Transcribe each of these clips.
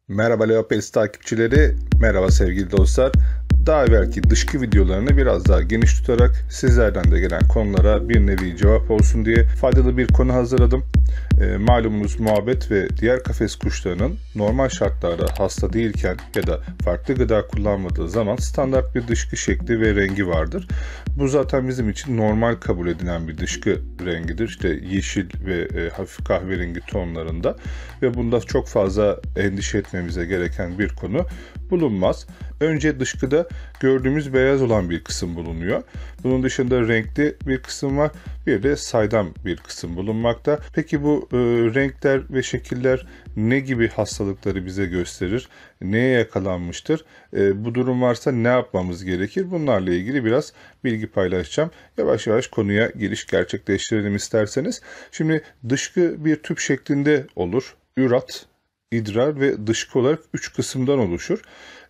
Merhaba Leopets takipçileri, merhaba sevgili dostlar. Daha evvelki dışkı videolarını biraz daha geniş tutarak sizlerden de gelen konulara bir nevi cevap olsun diye faydalı bir konu hazırladım. Malumunuz muhabbet ve diğer kafes kuşlarının normal şartlarda hasta değilken ya da farklı gıda kullanmadığı zaman standart bir dışkı şekli ve rengi vardır. Bu zaten bizim için normal kabul edilen bir dışkı rengidir. İşte yeşil ve hafif kahverengi tonlarında ve bunda çok fazla endişe etmemize gereken bir konu bulunmaz. Önce dışkıda gördüğümüz beyaz olan bir kısım bulunuyor. Bunun dışında renkli bir kısım var. Bir de saydam bir kısım bulunmakta. Peki bu renkler ve şekiller ne gibi hastalıkları bize gösterir? Neye yakalanmıştır? Bu durum varsa ne yapmamız gerekir? Bunlarla ilgili biraz bilgi paylaşacağım. Yavaş yavaş konuya giriş gerçekleştirelim isterseniz. Şimdi dışkı bir tüp şeklinde olur. Ürat, idrar ve dışkı olarak 3 kısımdan oluşur.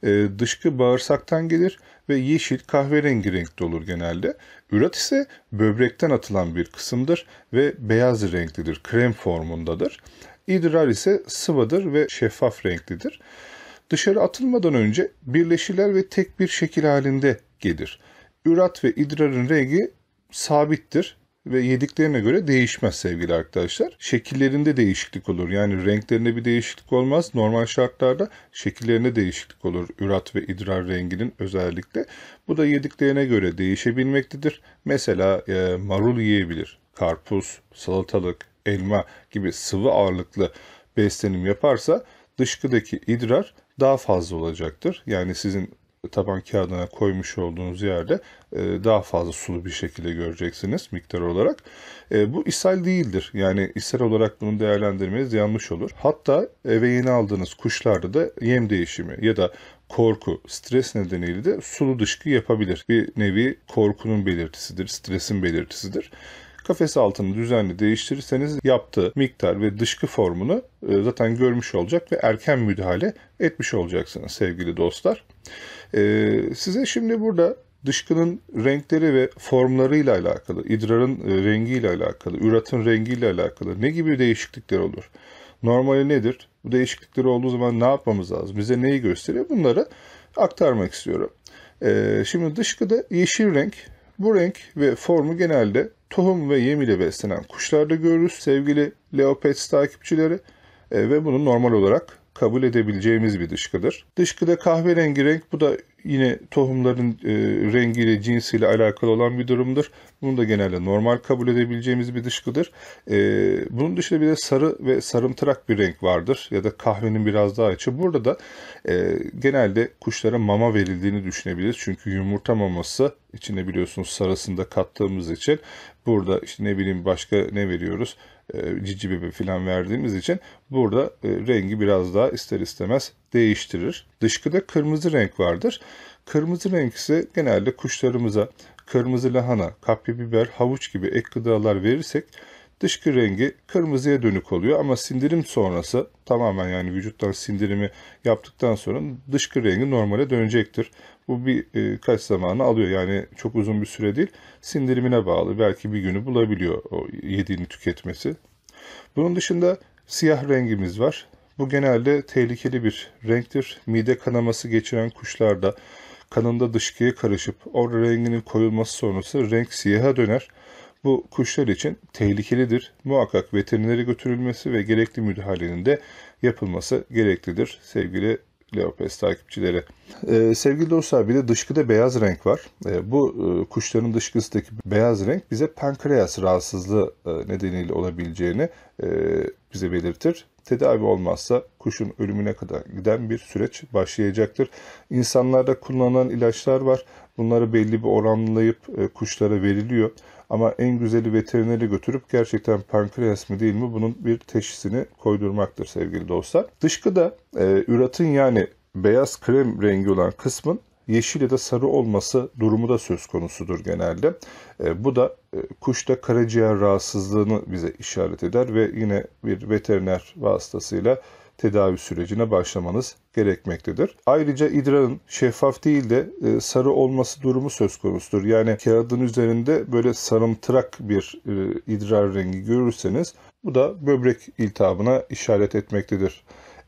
Dışkı bağırsaktan gelir ve yeşil kahverengi renkte olur genelde. Ürat ise böbrekten atılan bir kısımdır ve beyaz renklidir, krem formundadır. İdrar ise sıvıdır ve şeffaf renklidir. Dışarı atılmadan önce birleşirler ve tek bir şekil halinde gelir. Ürat ve idrarın rengi sabittir ve yediklerine göre değişmez sevgili arkadaşlar. Şekillerinde değişiklik olur. Yani renklerinde bir değişiklik olmaz. Normal şartlarda şekillerinde değişiklik olur. Ürat ve idrar renginin özellikle. Bu da yediklerine göre değişebilmektedir. Mesela marul yiyebilir. Karpuz, salatalık, elma gibi sıvı ağırlıklı beslenim yaparsa dışkıdaki idrar daha fazla olacaktır. Yani sizin taban kağıdına koymuş olduğunuz yerde daha fazla sulu bir şekilde göreceksiniz miktar olarak. Bu ishal değildir. Yani ishal olarak bunu değerlendirmeniz yanlış olur. Hatta eve yeni aldığınız kuşlarda da yem değişimi ya da korku, stres nedeniyle de sulu dışkı yapabilir. Bir nevi korkunun belirtisidir, stresin belirtisidir. Kafes altını düzenli değiştirirseniz yaptığı miktar ve dışkı formunu zaten görmüş olacak ve erken müdahale etmiş olacaksınız sevgili dostlar. Size şimdi burada dışkının renkleri ve formlarıyla alakalı, idrarın rengiyle alakalı, üratın rengiyle alakalı ne gibi değişiklikler olur? Normali nedir? Bu değişiklikler olduğu zaman ne yapmamız lazım? Bize neyi gösteriyor? Bunları aktarmak istiyorum. Şimdi dışkıda yeşil renk, bu renk ve formu genelde tohum ve yem ile beslenen kuşlarda görürüz sevgili Leopets takipçileri ve bunu normal olarak kabul edebileceğimiz bir dışkıdır. Dışkıda kahverengi renk, bu da yine tohumların rengiyle, cinsiyle alakalı olan bir durumdur. Bunu da genelde normal kabul edebileceğimiz bir dışkıdır. Bunun dışında bir de sarı ve sarımtırak bir renk vardır ya da kahvenin biraz daha açı. Burada da genelde kuşlara mama verildiğini düşünebiliriz. Çünkü yumurta maması içine biliyorsunuz sarısını da kattığımız için burada işte ne bileyim başka ne veriyoruz? Cici bebe falan verdiğimiz için burada rengi biraz daha ister istemez değiştirir. Dışkıda kırmızı renk vardır. Kırmızı renk ise genelde kuşlarımıza kırmızı lahana, kapya biber, havuç gibi ek gıdalar verirsek dışkı rengi kırmızıya dönük oluyor ama sindirim sonrası tamamen yani vücuttan sindirimi yaptıktan sonra dışkı rengi normale dönecektir. Bu kaç zamanı alıyor yani çok uzun bir süre değil, sindirimine bağlı, belki bir günü bulabiliyor o yediğini tüketmesi. Bunun dışında siyah rengimiz var. Bu genelde tehlikeli bir renktir. Mide kanaması geçiren kuşlarda kanında dışkıya karışıp o renginin koyulması sonrası renk siyaha döner. Bu kuşlar için tehlikelidir. Muhakkak veterinere götürülmesi ve gerekli müdahalenin de yapılması gereklidir sevgili Leopets takipçileri. Sevgili dostlar, bir de dışkıda beyaz renk var. Bu kuşların dışkısındaki beyaz renk bize pankreas rahatsızlığı nedeniyle olabileceğini bize belirtir. Tedavi olmazsa kuşun ölümüne kadar giden bir süreç başlayacaktır. İnsanlarda kullanılan ilaçlar var. Bunları belli bir oranlayıp kuşlara veriliyor. Ama en güzeli veterinere götürüp gerçekten pankreas mı değil mi bunun bir teşhisini koydurmaktır sevgili dostlar. Dışkıda üratın yani beyaz krem rengi olan kısmın yeşil ya da sarı olması durumu da söz konusudur genelde. Bu da kuşta karaciğer rahatsızlığını bize işaret eder ve yine bir veteriner vasıtasıyla tedavi sürecine başlamanız gerekmektedir. Ayrıca idrarın şeffaf değil de sarı olması durumu söz konusudur. Yani kağıdın üzerinde böyle sarımtırak bir idrar rengi görürseniz bu da böbrek iltihabına işaret etmektedir.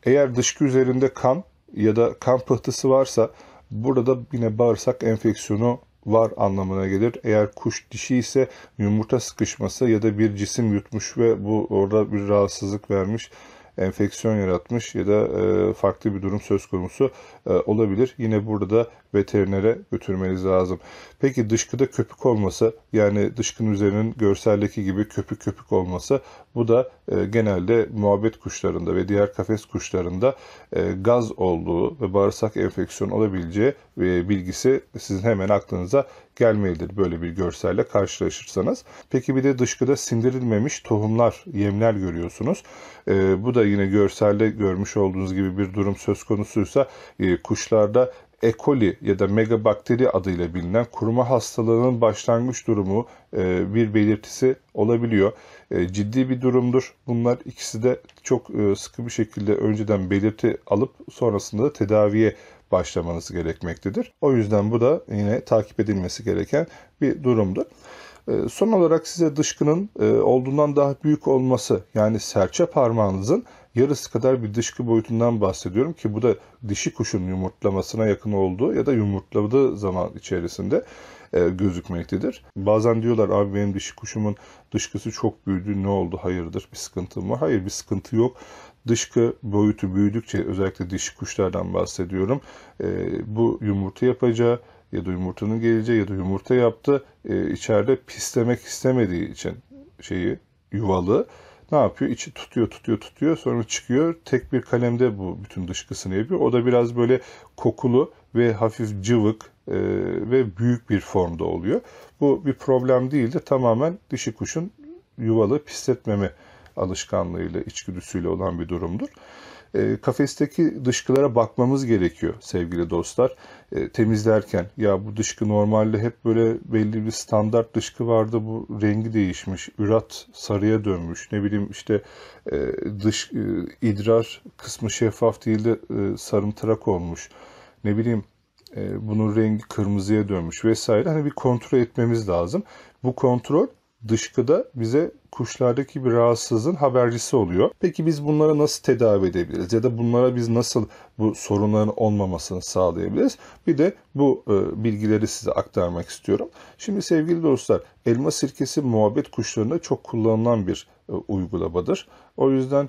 Eğer dışkı üzerinde kan ya da kan pıhtısı varsa burada yine bağırsak enfeksiyonu var anlamına gelir. Eğer kuş dişi ise yumurta sıkışması ya da bir cisim yutmuş ve bu orada bir rahatsızlık vermiş, enfeksiyon yaratmış ya da farklı bir durum söz konusu olabilir. Yine burada da veterinere götürmeniz lazım. Peki dışkıda köpük olması, yani dışkının üzerinin görseldeki gibi köpük köpük olması, bu da genelde muhabbet kuşlarında ve diğer kafes kuşlarında gaz olduğu ve bağırsak enfeksiyonu olabileceği bilgisi sizin hemen aklınıza gelmelidir böyle bir görselle karşılaşırsanız. Peki bir de dışkıda sindirilmemiş tohumlar, yemler görüyorsunuz. Bu da yine görselde görmüş olduğunuz gibi bir durum söz konusuysa kuşlarda E. coli ya da megabakteri adıyla bilinen kuruma hastalığının başlangıç durumu bir belirtisi olabiliyor. Ciddi bir durumdur. Bunlar ikisi de çok sıkı bir şekilde önceden belirti alıp sonrasında da tedaviye başlamanız gerekmektedir. O yüzden bu da yine takip edilmesi gereken bir durumdur. Son olarak size dışkının olduğundan daha büyük olması, yani serçe parmağınızın yarısı kadar bir dışkı boyutundan bahsediyorum ki bu da dişi kuşun yumurtlamasına yakın olduğu ya da yumurtladığı zaman içerisinde gözükmektedir. Bazen diyorlar abi benim dişi kuşumun dışkısı çok büyüdü, ne oldu, hayırdır, bir sıkıntı mı? Hayır, bir sıkıntı yok. Dışkı boyutu büyüdükçe, özellikle dişi kuşlardan bahsediyorum, bu yumurta yapacağı ya da yumurtanın geleceği ya da yumurta yaptı, içeride pislemek istemediği için yuvalı ne yapıyor? İçi tutuyor sonra çıkıyor. Tek bir kalemde bu bütün dışkısını yapıyor. O da biraz böyle kokulu ve hafif cıvık ve büyük bir formda oluyor. Bu bir problem değil de tamamen dişi kuşun yuvalı pisletmeme alışkanlığıyla, içgüdüsüyle olan bir durumdur. Kafesteki dışkılara bakmamız gerekiyor sevgili dostlar. Temizlerken ya bu dışkı normalde hep böyle belli bir standart dışkı vardı, bu rengi değişmiş, ürat sarıya dönmüş, ne bileyim işte idrar kısmı şeffaf değil de sarımtırak olmuş, ne bileyim bunun rengi kırmızıya dönmüş vesaire. Hani bir kontrol etmemiz lazım. Bu kontrol dışkıda bize kuşlardaki bir rahatsızlığın habercisi oluyor. Peki biz bunlara nasıl tedavi edebiliriz? Ya da bunlara biz nasıl bu sorunların olmamasını sağlayabiliriz? Bir de bu bilgileri size aktarmak istiyorum. Şimdi sevgili dostlar, elma sirkesi muhabbet kuşlarında çok kullanılan bir uygulamadır. O yüzden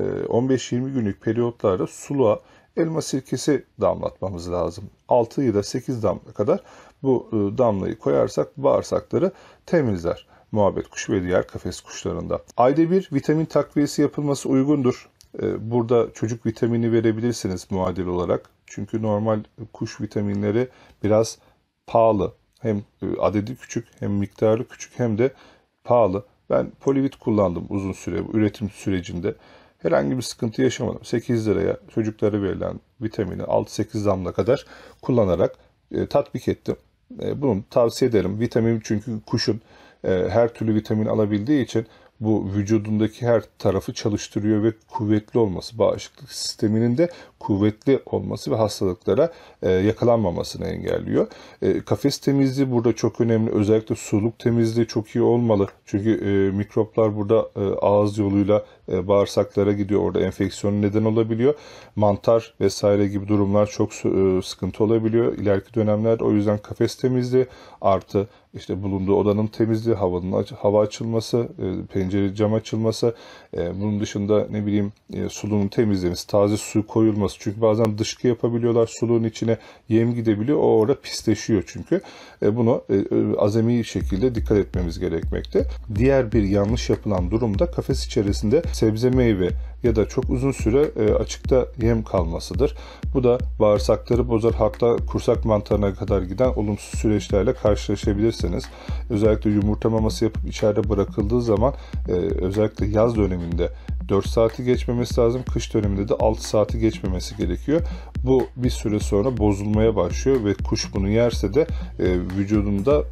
15-20 günlük periyotlarda suluğa elma sirkesi damlatmamız lazım. 6 ya da 8 damla kadar bu damlayı koyarsak bağırsakları temizler. Muhabbet kuşu ve diğer kafes kuşlarında. Ayda bir vitamin takviyesi yapılması uygundur. Burada çocuk vitamini verebilirsiniz muadil olarak. Çünkü normal kuş vitaminleri biraz pahalı. Hem adedi küçük, hem miktarı küçük, hem de pahalı. Ben Polivit kullandım uzun süre bu üretim sürecinde. Herhangi bir sıkıntı yaşamadım. 8 liraya çocuklara verilen vitamini 6-8 damla kadar kullanarak tatbik ettim. Bunu tavsiye ederim. Vitamin çünkü kuşun her türlü vitamin alabildiği için bu vücudundaki her tarafı çalıştırıyor ve kuvvetli olması, bağışıklık sisteminin de kuvvetli olması ve hastalıklara yakalanmamasını engelliyor. Kafes temizliği burada çok önemli. Özellikle suluk temizliği çok iyi olmalı. Çünkü mikroplar burada ağız yoluyla bağırsaklara gidiyor. Orada enfeksiyon neden olabiliyor. Mantar vesaire gibi durumlar çok sıkıntı olabiliyor ileriki dönemlerde. O yüzden kafes temizliği artı işte bulunduğu odanın temizliği, hava açılması, pencere cam açılması, bunun dışında ne bileyim suluğun temizlemesi, taze su koyulması. Çünkü bazen dışkı yapabiliyorlar, suluğun içine yem gidebiliyor. O orada pisleşiyor çünkü. Bunu azami şekilde dikkat etmemiz gerekmekte. Diğer bir yanlış yapılan durumda kafes içerisinde sebze meyve ya da çok uzun süre açıkta yem kalmasıdır. Bu da bağırsakları bozar, hatta kursak mantarına kadar giden olumsuz süreçlerle karşılaşabilirsiniz. Özellikle yumurta maması yapıp içeride bırakıldığı zaman özellikle yaz döneminde 4 saati geçmemesi lazım. Kış döneminde de 6 saati geçmemesi gerekiyor. Bu bir süre sonra bozulmaya başlıyor ve kuş bunu yerse de vücudunda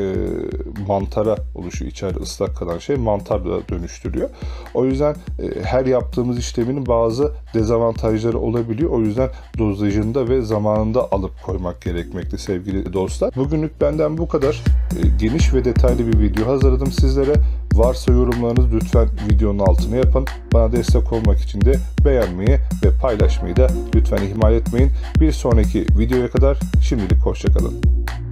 mantara oluşuyor. İçeride ıslak kalan şey mantarla dönüştürüyor. O yüzden her yaptığımız işlemin bazı dezavantajları olabiliyor. O yüzden dozajında ve zamanında alıp koymak gerekmekte sevgili dostlar. Bugünlük benden bu kadar. Geniş ve detaylı bir video hazırladım sizlere. Varsa yorumlarınızı lütfen videonun altına yapın. Bana destek olmak için de beğenmeyi ve paylaşmayı da lütfen ihmal etmeyin. Bir sonraki videoya kadar şimdilik hoşça kalın.